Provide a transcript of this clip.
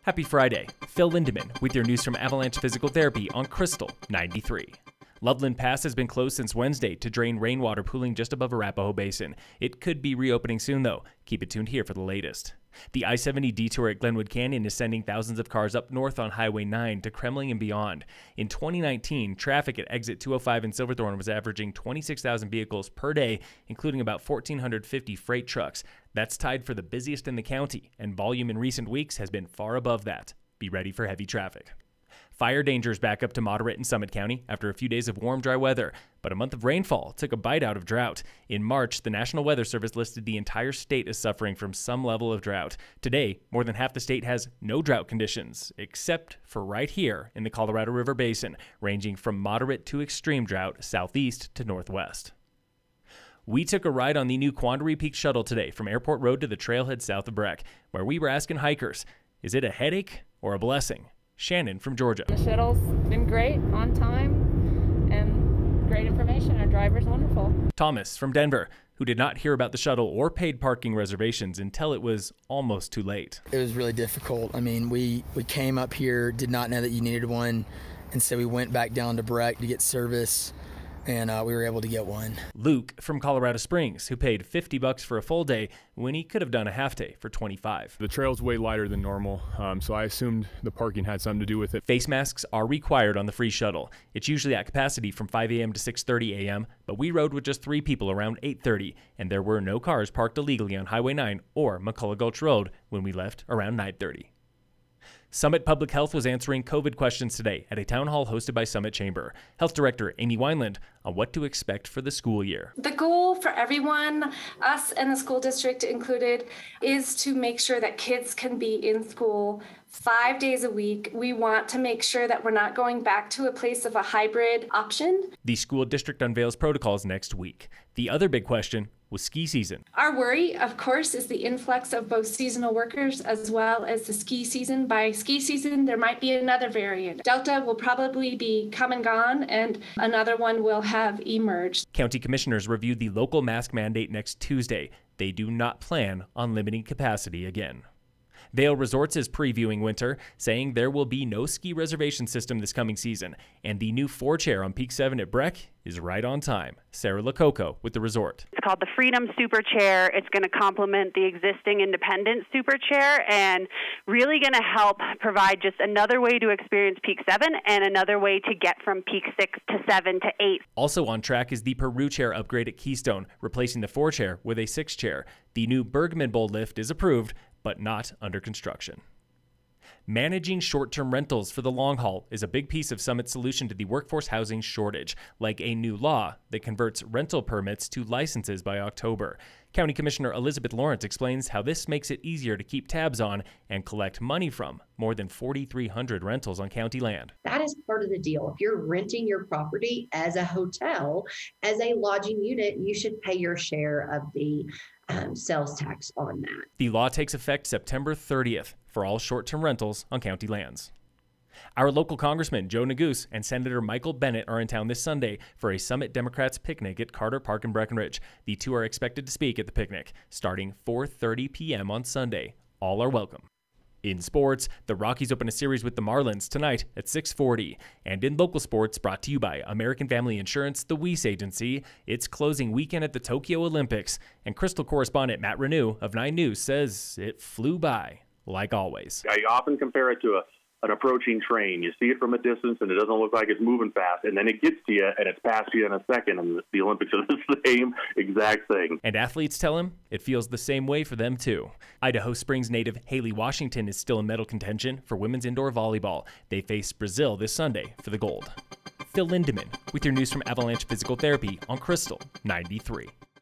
Happy Friday. Phil Lindeman with your news from Avalanche Physical Therapy on Crystal 93. Loveland Pass has been closed since Wednesday to drain rainwater pooling just above Arapahoe Basin. It could be reopening soon, though. Keep it tuned here for the latest. The I-70 detour at Glenwood Canyon is sending thousands of cars up north on Highway 9 to Kremling and beyond. In 2019, traffic at exit 205 in Silverthorne was averaging 26,000 vehicles per day, including about 1,450 freight trucks. That's tied for the busiest in the county, and volume in recent weeks has been far above that. Be ready for heavy traffic. Fire danger is back up to moderate in Summit County after a few days of warm, dry weather, but a month of rainfall took a bite out of drought. In March, the National Weather Service listed the entire state as suffering from some level of drought. Today, more than half the state has no drought conditions, except for right here in the Colorado River Basin, ranging from moderate to extreme drought southeast to northwest. We took a ride on the new Quandary Peak shuttle today from Airport Road to the trailhead south of Breck, where we were asking hikers, is it a headache or a blessing? Shannon from Georgia. The shuttle's been great, on time, and great information. Our driver's wonderful. Thomas from Denver, who did not hear about the shuttle or paid parking reservations until it was almost too late. It was really difficult. I mean, we came up here, did not know that you needed one, and so we went back down to Breck to get service, and we were able to get one. Luke from Colorado Springs, who paid $50 for a full day when he could have done a half day for $25. The trail's way lighter than normal, so I assumed the parking had something to do with it. Face masks are required on the free shuttle. It's usually at capacity from 5 a.m. to 6:30 a.m., but we rode with just 3 people around 8:30, and there were no cars parked illegally on Highway 9 or McCullough Gulch Road when we left around 9:30. Summit Public Health was answering COVID questions today at a town hall hosted by Summit Chamber. Health Director Amy Wineland on what to expect for the school year. The goal for everyone, us and the school district included, is to make sure that kids can be in school 5 days a week. We want to make sure that we're not going back to a place of a hybrid option. The school district unveils protocols next week. The other big question was ski season. Our worry, of course, is the influx of both seasonal workers as well as the ski season. By ski season, there might be another variant. Delta will probably be come and gone, and another one will have emerged. County commissioners reviewed the local mask mandate next Tuesday. They do not plan on limiting capacity again. Vail Resorts is previewing winter, saying there will be no ski reservation system this coming season, and the new 4-chair on Peak 7 at Breck is right on time. Sarah Lococo with the resort. It's called the Freedom Super Chair. It's going to complement the existing Independence Super Chair and really going to help provide just another way to experience Peak 7 and another way to get from Peak 6 to 7 to 8. Also on track is the Peru Chair upgrade at Keystone, replacing the 4-chair with a 6-chair. The new Bergman Bowl lift is approved, but not under construction. Managing short-term rentals for the long haul is a big piece of Summit's solution to the workforce housing shortage, like a new law that converts rental permits to licenses by October. County Commissioner Elizabeth Lawrence explains how this makes it easier to keep tabs on and collect money from more than 4,300 rentals on county land. That is part of the deal. If you're renting your property as a hotel, as a lodging unit, you should pay your share of the sales tax on that. The law takes effect September 30th for all short-term rentals on county lands. Our local Congressman Joe Neguse and Senator Michael Bennet are in town this Sunday for a Summit Democrats picnic at Carter Park in Breckenridge. The two are expected to speak at the picnic starting 4:30 p.m. on Sunday. All are welcome. In sports, the Rockies open a series with the Marlins tonight at 6:40. And in local sports, brought to you by American Family Insurance, the Weiss Agency, it's closing weekend at the Tokyo Olympics. And Crystal correspondent Matt Renew of 9 News says it flew by, like always. I often compare it to an approaching train. You see it from a distance, and it doesn't look like it's moving fast, and then it gets to you, and it's past you in a second, and the Olympics are the same exact thing. And athletes tell him it feels the same way for them, too. Idaho Springs native Haley Washington is still in medal contention for women's indoor volleyball. They face Brazil this Sunday for the gold. Phil Lindeman with your news from Avalanche Physical Therapy on Crystal 93.